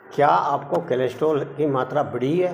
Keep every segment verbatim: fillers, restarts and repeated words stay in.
क्या आपको कोलेस्ट्रॉल की मात्रा बढ़ी है,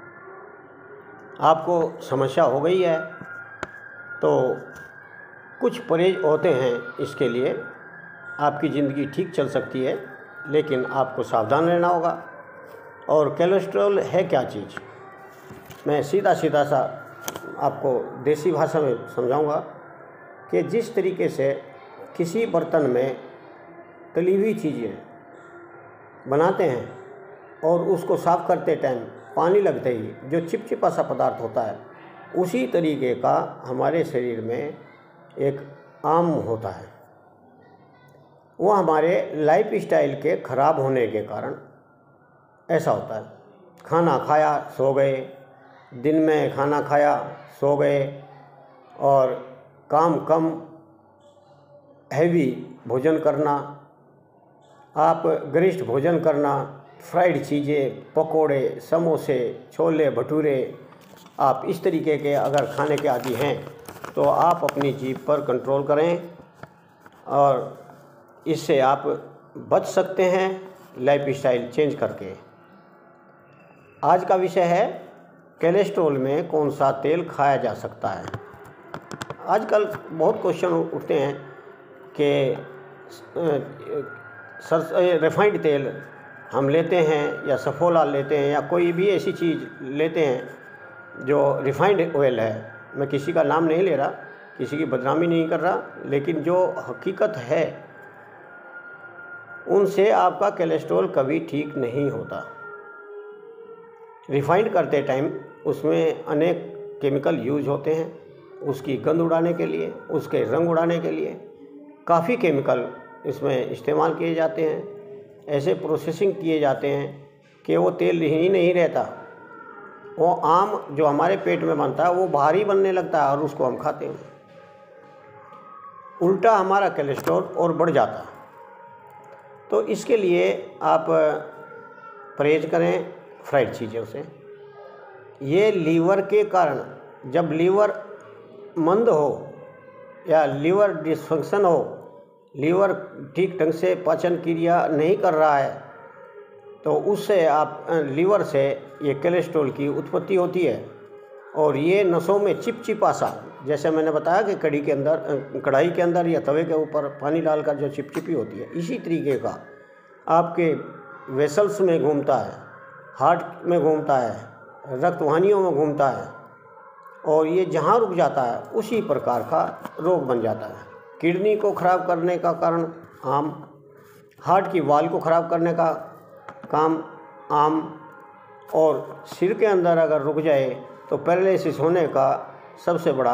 आपको समस्या हो गई है, तो कुछ परहेज होते हैं। इसके लिए आपकी ज़िंदगी ठीक चल सकती है, लेकिन आपको सावधान रहना होगा। और कोलेस्ट्रॉल है क्या चीज़, मैं सीधा सीधा सा आपको देसी भाषा में समझाऊंगा कि जिस तरीके से किसी बर्तन में तली हुई चीज़ें बनाते हैं और उसको साफ़ करते टाइम पानी लगते ही जो चिपचिपा सा पदार्थ होता है, उसी तरीके का हमारे शरीर में एक आम होता है। वो हमारे लाइफ स्टाइल के ख़राब होने के कारण ऐसा होता है। खाना खाया सो गए, दिन में खाना खाया सो गए, और काम कम हैवी भोजन करना, आप गरिष्ठ भोजन करना, फ्राइड चीज़ें, पकोड़े, समोसे, छोले भटूरे, आप इस तरीके के अगर खाने के आदी हैं तो आप अपनी जीभ पर कंट्रोल करें और इससे आप बच सकते हैं लाइफ स्टाइल चेंज करके। आज का विषय है कोलेस्ट्रॉल में कौन सा तेल खाया जा सकता है। आजकल बहुत क्वेश्चन उठते हैं कि सर रिफाइंड तेल हम लेते हैं या सफोला लेते हैं या कोई भी ऐसी चीज़ लेते हैं जो रिफाइंड ऑयल है। मैं किसी का नाम नहीं ले रहा, किसी की बदनामी नहीं कर रहा, लेकिन जो हकीकत है उनसे आपका कोलेस्ट्रॉल कभी ठीक नहीं होता। रिफाइंड करते टाइम उसमें अनेक केमिकल यूज होते हैं, उसकी गंध उड़ाने के लिए, उसके रंग उड़ाने के लिए काफ़ी केमिकल इसमें इस्तेमाल किए जाते हैं। ऐसे प्रोसेसिंग किए जाते हैं कि वो तेल ही नहीं रहता, वो आम जो हमारे पेट में बनता है वो बाहर ही बनने लगता है और उसको हम खाते हैं। उल्टा हमारा कोलेस्ट्रॉल और बढ़ जाता है। तो इसके लिए आप परहेज करें फ्राइड चीज़ों से। ये लीवर के कारण, जब लीवर मंद हो या लीवर डिसफंक्शन हो, लीवर ठीक ढंग से पाचन क्रिया नहीं कर रहा है, तो उससे आप लीवर से ये कोलेस्ट्रॉल की उत्पत्ति होती है। और ये नसों में चिपचिपा सा, जैसे मैंने बताया कि कढ़ी के अंदर, कढ़ाई के अंदर या तवे के ऊपर पानी डालकर जो चिपचिपी होती है, इसी तरीके का आपके वेसल्स में घूमता है, हार्ट में घूमता है, रक्त वाहिनियों में घूमता है, और ये जहाँ रुक जाता है उसी प्रकार का रोग बन जाता है। किडनी को ख़राब करने का कारण आम, हार्ट की वाल को ख़राब करने का काम आम, और सिर के अंदर अगर रुक जाए तो पैरालिसिस होने का सबसे बड़ा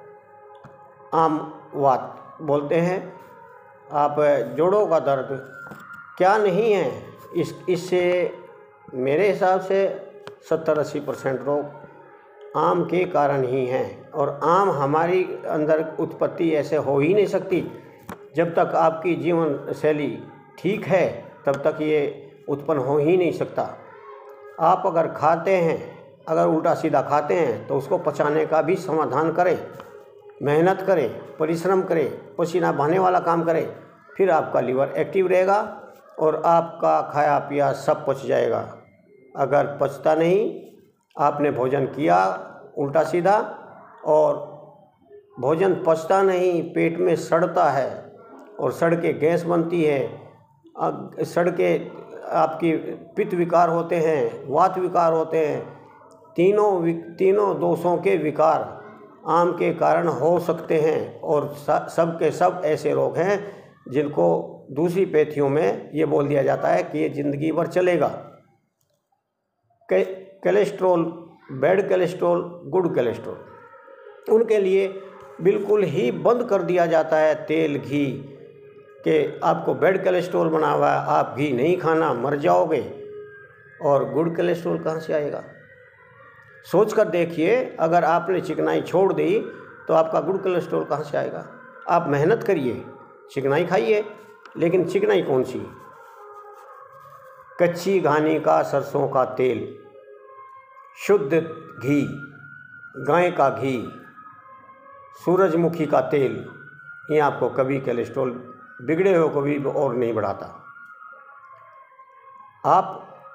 आम बात बोलते हैं। आप जोड़ों का दर्द क्या नहीं है, इस इससे मेरे हिसाब से सत्तर अस्सी परसेंट रोग आम के कारण ही हैं। और आम हमारी अंदर उत्पत्ति ऐसे हो ही नहीं सकती। जब तक आपकी जीवन शैली ठीक है तब तक ये उत्पन्न हो ही नहीं सकता। आप अगर खाते हैं, अगर उल्टा सीधा खाते हैं तो उसको पचाने का भी समाधान करें, मेहनत करें, परिश्रम करें, पसीना बहाने वाला काम करें, फिर आपका लीवर एक्टिव रहेगा और आपका खाया पिया सब पच जाएगा। अगर पचता नहीं, आपने भोजन किया उल्टा सीधा और भोजन पचता नहीं, पेट में सड़ता है और सड़ के गैस बनती है, सड़ के आपकी पित्त विकार होते हैं, वात विकार होते हैं। तीनों तीनों दोषों के विकार आम के कारण हो सकते हैं। और सब के सब ऐसे रोग हैं जिनको दूसरी पैथियों में ये बोल दिया जाता है कि ये ज़िंदगी भर चलेगा। Cholesterol, bad cholesterol, good cholesterol, उनके लिए बिल्कुल ही बंद कर दिया जाता है तेल घी, कि आपको बैड कोलेस्ट्रॉल बना हुआ है, आप घी नहीं खाना, मर जाओगे। और गुड कोलेस्ट्रॉल कहाँ से आएगा? सोच कर देखिए, अगर आपने चिकनाई छोड़ दी तो आपका गुड कोलेस्ट्रॉल कहाँ से आएगा? आप मेहनत करिए, चिकनाई खाइए, लेकिन चिकनाई कौन सी? कच्ची घानी का सरसों का तेल, शुद्ध घी, गाय का घी, सूरजमुखी का तेल, ये आपको कभी कोलेस्ट्रॉल बिगड़े हो कभी और नहीं बढ़ाता। आप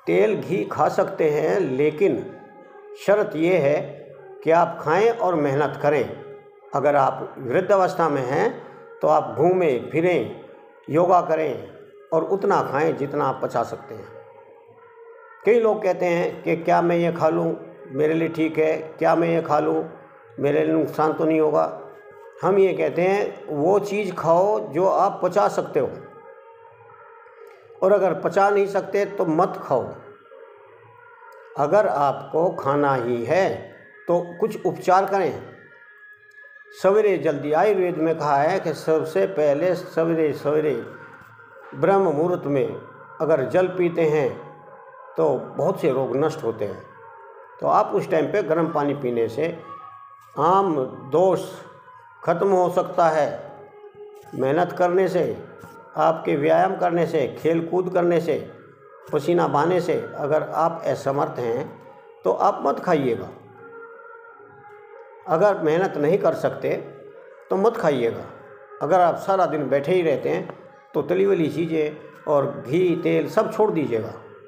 तेल घी खा सकते हैं, लेकिन शर्त ये है कि आप खाएं और मेहनत करें। अगर आप वृद्ध अवस्था में हैं तो आप घूमें फिरें, योगा करें और उतना खाएं जितना आप पचा सकते हैं। कई लोग कहते हैं कि क्या मैं ये खा लूँ, मेरे लिए ठीक है, क्या मैं ये खा लूँ, मेरे लिए नुकसान तो नहीं होगा। हम ये कहते हैं वो चीज़ खाओ जो आप पचा सकते हो, और अगर पचा नहीं सकते तो मत खाओ। अगर आपको खाना ही है तो कुछ उपचार करें। सवेरे जल्दी, आयुर्वेद में कहा है कि सबसे पहले सवेरे सवेरे ब्रह्म मुहूर्त में अगर जल पीते हैं तो बहुत से रोग नष्ट होते हैं। तो आप उस टाइम पे गर्म पानी पीने से आम दोष खत्म हो सकता है। मेहनत करने से, आपके व्यायाम करने से, खेल कूद करने से, पसीना बहाने से अगर आप असमर्थ हैं तो आप मत खाइएगा। अगर मेहनत नहीं कर सकते तो मत खाइएगा। अगर आप सारा दिन बैठे ही रहते हैं तो तली वाली चीज़ें और घी तेल सब छोड़ दीजिएगा।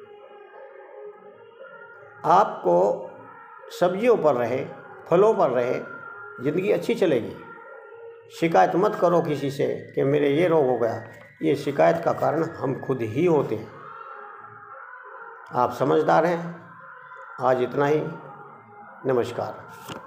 आपको सब्जियों पर रहे, फलों पर रहे, ज़िंदगी अच्छी चलेगी। शिकायत मत करो किसी से कि मेरे ये रोग हो गया। ये शिकायत का कारण हम खुद ही होते हैं। आप समझदार हैं। आज इतना ही। नमस्कार।